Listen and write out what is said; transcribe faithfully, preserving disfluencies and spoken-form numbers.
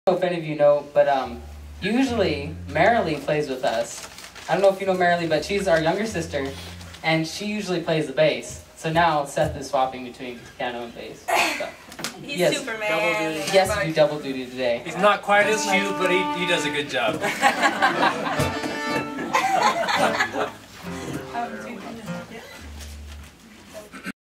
know if any of you know, but um, usually Marilee plays with us. I don't know if you know Marilee, but she's our younger sister, and she usually plays the bass. So now Seth is swapping between piano and bass. So. He's yes. Superman. Double duty. Yes, we do double duty today. He's not quite as cute, but he, he does a good job.